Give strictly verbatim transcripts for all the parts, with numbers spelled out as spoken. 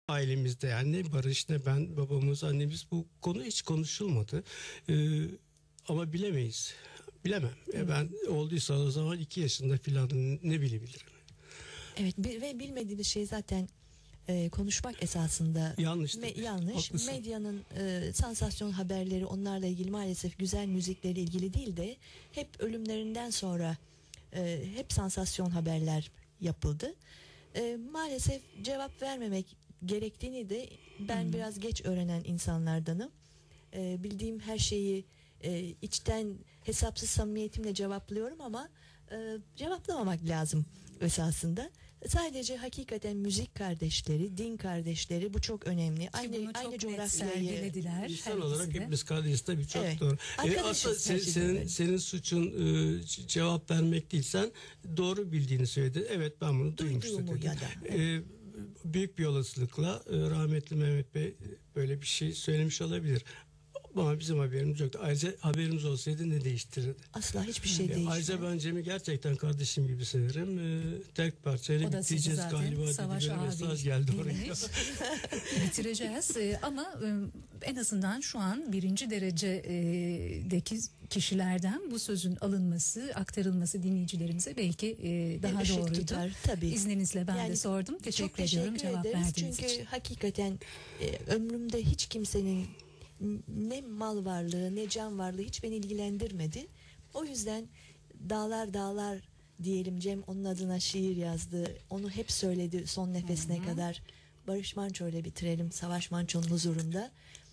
ailemizde, yani ne Barış ne ben, babamız, annemiz, bu konu hiç konuşulmadı. Ee, ama bilemeyiz. Bilemem. E ben olduysa o zaman iki yaşında filan ne bilebilirim. Evet, ve bilmediğimiz şey zaten e, konuşmak esasında yanlış. Me- yanlış. Haklısın. Medyanın e, sansasyon haberleri, onlarla ilgili maalesef güzel müzikleri ilgili değil de hep ölümlerinden sonra e, hep sansasyon haberler yapıldı. E, maalesef cevap vermemek gerektiğini de ben hmm. biraz geç öğrenen insanlardanım. E, bildiğim her şeyi e, içten hesapsız samimiyetimle cevaplıyorum ama e, cevaplamamak lazım esasında. Sadece hakikaten müzik kardeşleri, din kardeşleri, bu çok önemli. Aynı aynı coğrafyayı İnsan olarak hepimiz kardeşiz, tabii, çok evet. doğru. E, aslında sen, senin senin suçun e, cevap vermek değil, sen doğru bildiğini söyledin. Evet, ben bunu duymuştum dedim. E, büyük bir olasılıkla e, rahmetli Mehmet Bey böyle bir şey söylemiş olabilir. Ama bizim haberimiz yoktu. Ayrıca haberimiz olsaydı ne değiştirirdi? Asla hiçbir şey değişmedi. Ayrıca ben Cem'i gerçekten kardeşim gibi severim. Ee, tek parçayla bitireceğiz galiba. Savaş dedi. Bir mesaj geldi oraya. Bitireceğiz ee, ama e, en azından şu an birinci derecedeki kişilerden bu sözün alınması, aktarılması dinleyicilerimize belki e, daha Işık doğruydu. Tutar, tabii. İzninizle ben yani, de sordum. Teşekkür, çok teşekkür ediyorum cevap ederiz. verdiğiniz Çünkü için. hakikaten e, ömrümde hiç kimsenin ne mal varlığı ne can varlığı hiç beni ilgilendirmedi. O yüzden dağlar dağlar diyelim, Cem onun adına şiir yazdı. Onu hep söyledi son nefesine Hı-hı. kadar. Barış Manço ile bitirelim, Savaş Manço'nun huzurunda.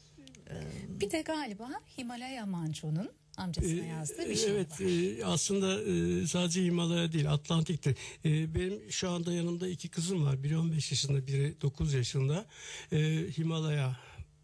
Bir de galiba Himalaya Manço'nun amcasına yazdığı bir şey evet, var. Evet, aslında sadece Himalaya değil, Atlantik'te. Benim şu anda yanımda iki kızım var. Biri on beş yaşında, biri dokuz yaşında. Himalaya,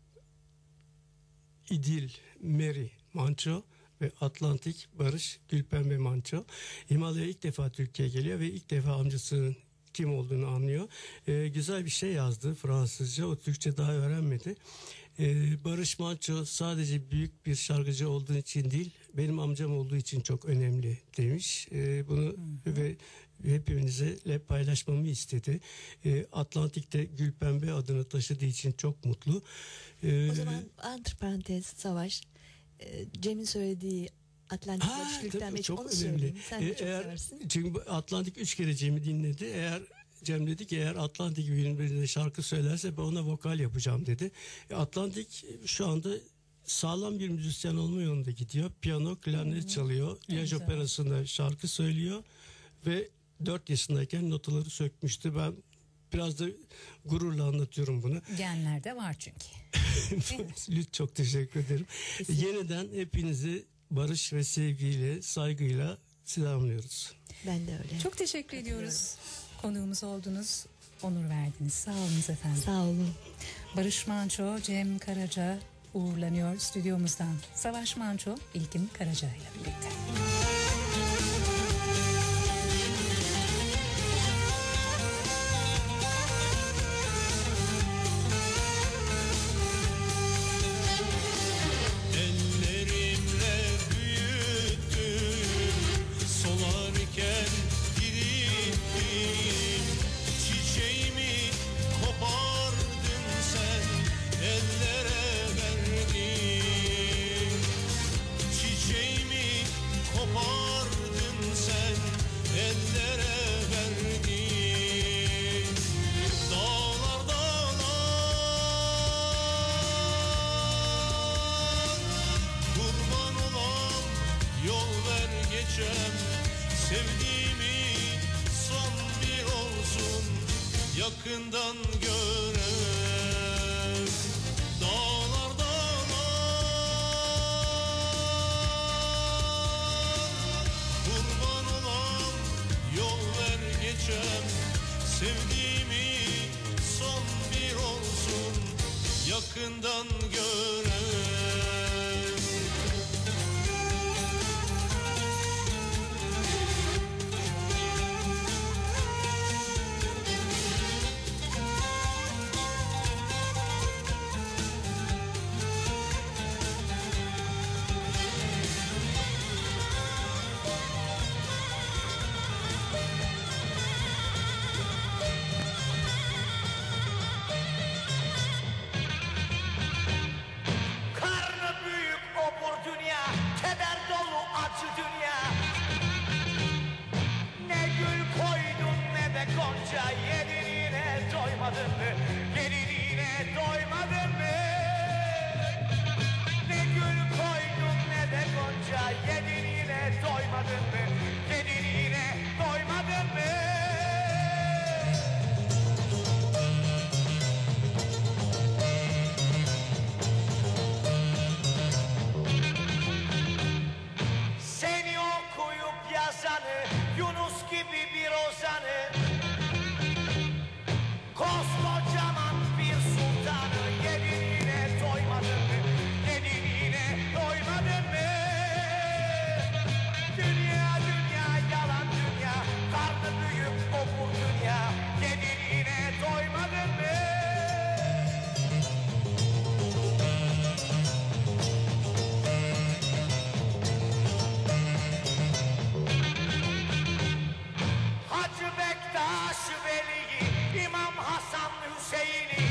İdil, Mary Manço ve Atlantik Barış Gülpembe Manço. Himalaya ilk defa Türkiye'ye geliyor ve ilk defa amcasının kim olduğunu anlıyor. Ee, güzel bir şey yazdı Fransızca. O Türkçe daha öğrenmedi. Ee, Barış Manço sadece büyük bir şarkıcı olduğu için değil, benim amcam olduğu için çok önemli demiş. Ee, bunu hmm. ve hepinize paylaşmamı istedi. Ee, Atlantik'te Gülpembe adını taşıdığı için çok mutlu. Ee, o zaman antiparantez Savaş, e, Cem'in söylediği Atlantik Barış Gülpembe, çok onu söyleyeyim. Sen de ee, çok eğer, seversin. Çünkü Atlantik üç kere Cem'i dinledi. Eğer Cem dedi ki eğer Atlantik birine şarkı söylerse ben ona vokal yapacağım dedi. E, Atlantik şu anda sağlam bir müzisyen olma yolunda gidiyor. Piyano, klarnet hmm. çalıyor. Liège Operası'nda şarkı söylüyor ve dört yaşındayken notaları sökmüştü. Ben biraz da gururla anlatıyorum bunu. Genlerde var çünkü. Lütfen, çok teşekkür ederim. Kesinlikle. Yeniden hepinizi barış ve sevgiyle, saygıyla selamlıyoruz. Ben de öyle. Çok teşekkür ediyoruz. Konuğumuz oldunuz, onur verdiniz. Sağ olun efendim. Sağ olun. Barış Manço, Cem Karaca uğurlanıyor stüdyomuzdan. Savaş Manço, İlkim Karaca ile birlikte. Sevdiğimi son bir olsun yakından gören. Dağlar dağlar kurban olan yol ver geçem. Sevdiğimi son bir olsun yakından gören. doymadın mı? Ne gül koydun ne de gonca, yedin yine doymadın mı? Yedin yine doymadın mı? Seni okuyup yazanı, Yunus gibi bir ozanı, koskocaman bir sultanı, yedin yine doymadın mı? Yedin yine doymadın mı? Dünya dünya yalan dünya, karnı büyük obur dünya, yedin yine doymadın mı? Hacı Bektaş Veli'yi, İmam Hasan Hüseyin'i,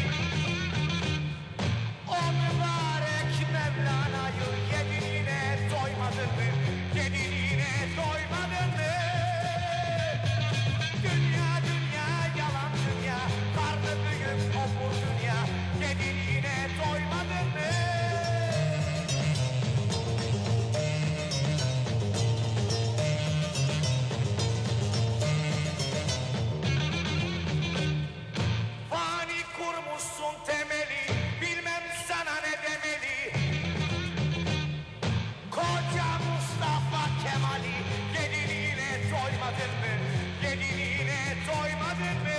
o mübarek Mevlana'yı, yedin yine doymadın mı? Yedin yine doymadın mı? Dünya dünya yalan dünya, karnı büyük obur dünya, yedin yine doymadın mı? Fani kurmuşsun temeli, bilmem sana ne demeli. Koca Mustafa Kemal'i, yedin yine doymadın mı? Yedin yine doymadın mı?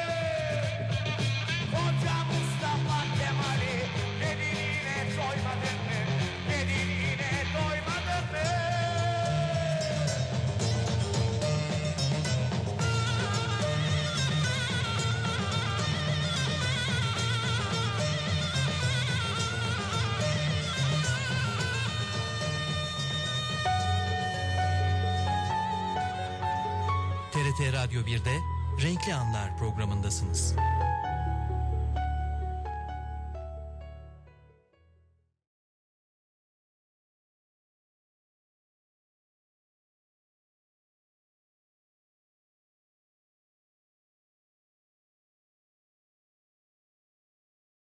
Koca Mustafa Kemal'i, yedin yine doymadın mı? Yedin yine doymadın mı? T R T Radyo bir'de Renkli Anlar programındasınız.